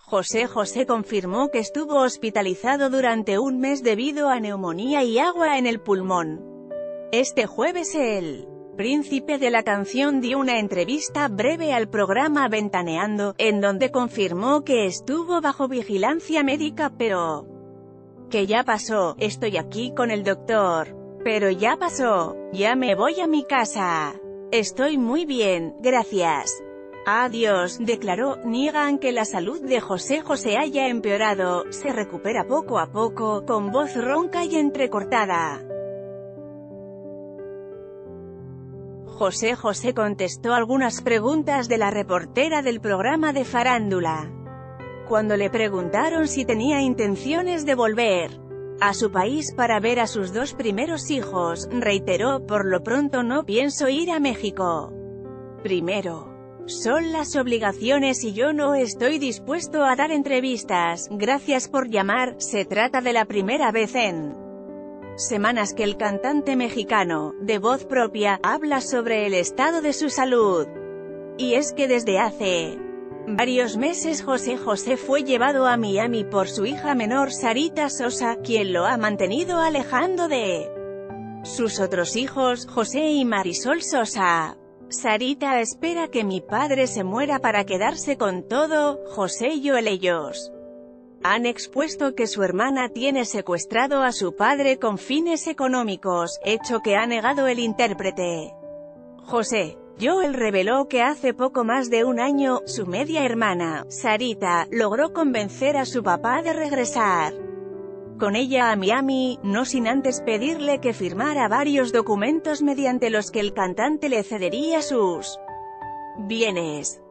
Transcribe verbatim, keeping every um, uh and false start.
José José confirmó que estuvo hospitalizado durante un mes debido a neumonía y agua en el pulmón. Este jueves el príncipe de la canción dio una entrevista breve al programa Ventaneando, en donde confirmó que estuvo bajo vigilancia médica pero que ya pasó. Estoy aquí con el doctor, pero ya pasó, ya me voy a mi casa. Estoy muy bien, gracias. Adiós, declaró. Niegan que la salud de José José haya empeorado, se recupera poco a poco, con voz ronca y entrecortada. José José contestó algunas preguntas de la reportera del programa de farándula. Cuando le preguntaron si tenía intenciones de volver a su país para ver a sus dos primeros hijos, reiteró: por lo pronto no pienso ir a México. Primero son las obligaciones y yo no estoy dispuesto a dar entrevistas. Gracias por llamar. Se trata de la primera vez en semanas que el cantante mexicano, de voz propia, habla sobre el estado de su salud. Y es que desde hace varios meses José José fue llevado a Miami por su hija menor Sarita Sosa, quien lo ha mantenido alejando de sus otros hijos, José y Marisol Sosa. Sarita espera que mi padre se muera para quedarse con todo. José y Joel ellos han expuesto que su hermana tiene secuestrado a su padre con fines económicos, hecho que ha negado el intérprete. José Joel reveló que hace poco más de un año, su media hermana, Sarita, logró convencer a su papá de regresar con ella a Miami, no sin antes pedirle que firmara varios documentos mediante los que el cantante le cedería sus bienes.